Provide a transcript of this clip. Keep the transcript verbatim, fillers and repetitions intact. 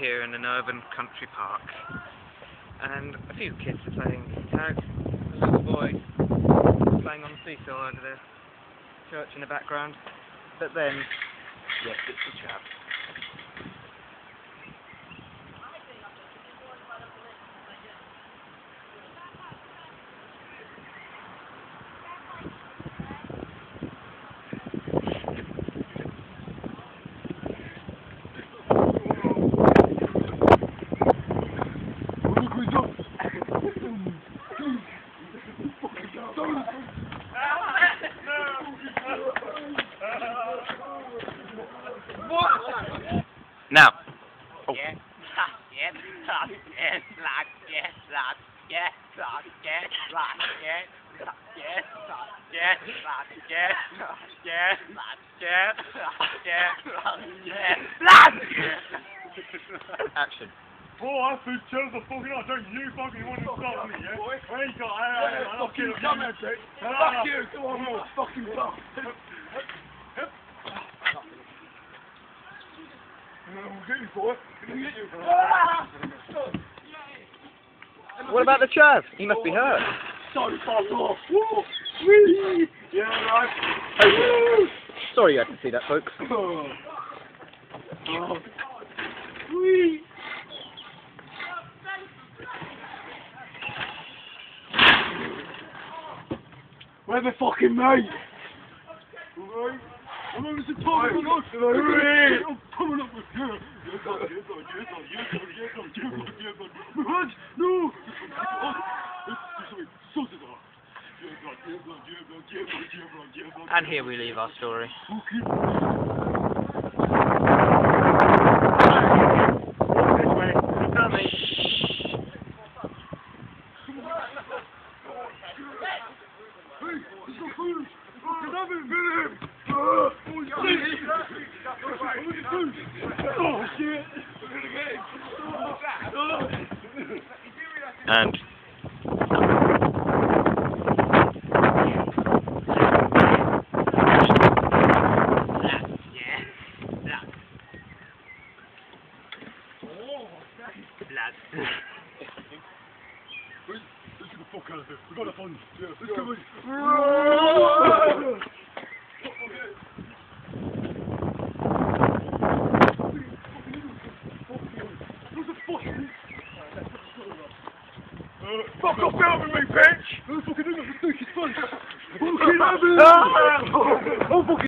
here in an urban country park, and a few kids are playing tag. A little boy playing on the seesaw over the church in the background, but then, yes, it's a chap. Now. Oh. Yes, yes, lad, yes, lad, yes, lad, yes, lad, yes, lad, yes, lad, yes, lad, yes, lad, yes, lad, yes, lad, yes, lad, yes, lad, Action. Boy, I feel terrible fucking out. Don't you fucking want to stop me, yeah? I ain't got I ain't got fucking come here, Dick. Fuck you, go on, more fucking fuck. I'm getting boy. I'm getting you. What about the chav? He must be hurt. So fuck off. Woo! Yeah, right. Oh, sorry you had to see that, folks. Oh. Oh. Wee! Where's the fucking mate? Alright. I'm over the top of the house. I'm coming up with you. Yes, God, yes, God, yes, God, yes, God, yes, God, yes, God, yes, God. My hands, no! And here we leave our story. Oh shit! And Let's get the fuck out of here. We got a fun. Yeah, let's go. Fuck off out with me, bitch! Who's fucking doing that? It's fun. Fucking have it! I'm fucking